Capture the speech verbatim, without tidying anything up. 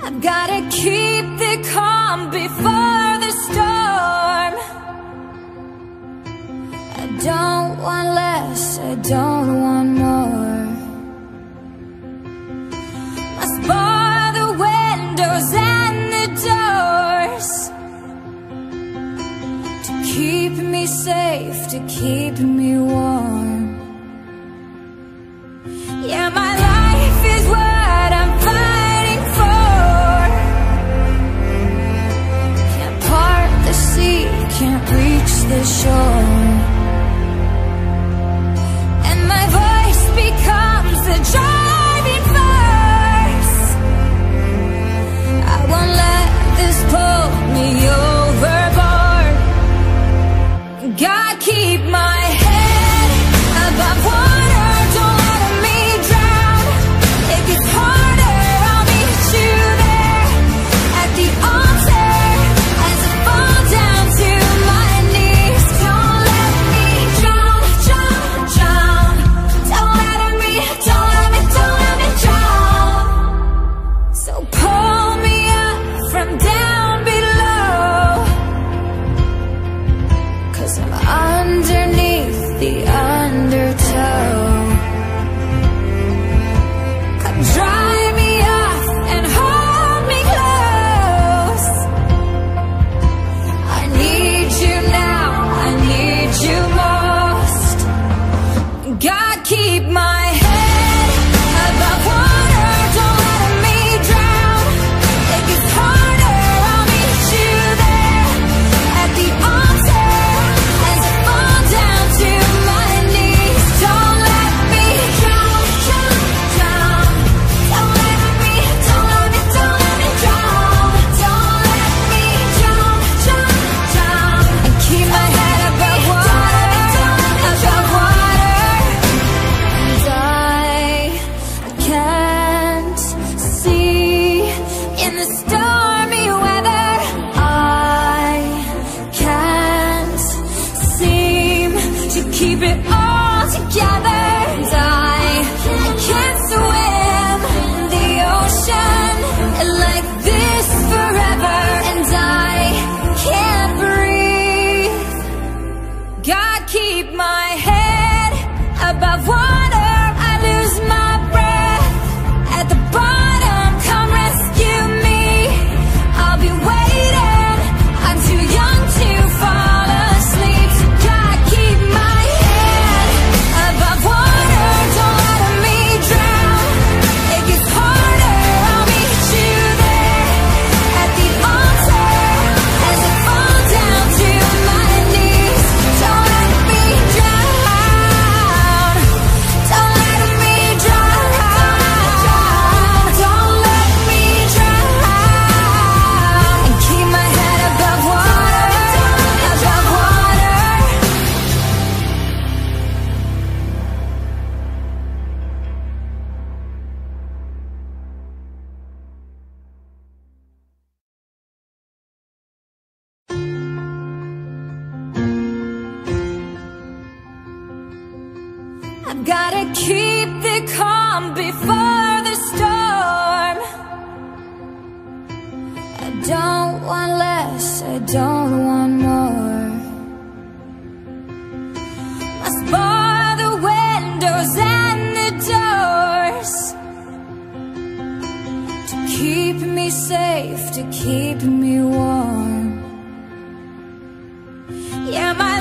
I've gotta keep the calm before the storm. I don't want less, I don't want more. Must bar the windows and the doors to keep me safe, to keep me warm. Yeah, my life is what I'm fighting for. Can't part the sea, can't reach the shore. And my voice becomes the driving force. I won't let this pull me overboard. God, keep my head above water. Don't let me drown. If it's harder, I'll meet you there at the altar as I fall down to my knees. Don't let me drown, drown, drown. Don't let me, don't let me, don't let me drown. So pull me up from down below, 'cause I'm underneath the undertow. Come dry me off and hold me close. I need you now, I need you most. God, keep my head above water. Don't let me drown. If it's harder, I'll meet you there at the altar as I fall down to my knees. Don't let me drown, drown, drown. Don't let me, don't let me, don't let me drown. Don't let me drown, drown, drown. And keep my head above water, above water. And I can't see in the stormy weather. I can't seem to keep it all together. And I, I can't swim in the ocean like this forever. And I can't breathe. God, keep my head above water. I lose my breath at the bottom. Come rescue me. I'll be waiting. I'm too young to fall asleep. So God, keep my head above water. Don't let me drown. It gets harder, I'll meet you there at the altar as I fall down to my knees. Don't let me drown. Don't let me drown. Don't let me drown. And keep my head above water, above water. I've gotta keep the calm before the storm. I don't want less, I don't want more. Must bar the windows and the doors to keep me safe, to keep me warm. Yeah, my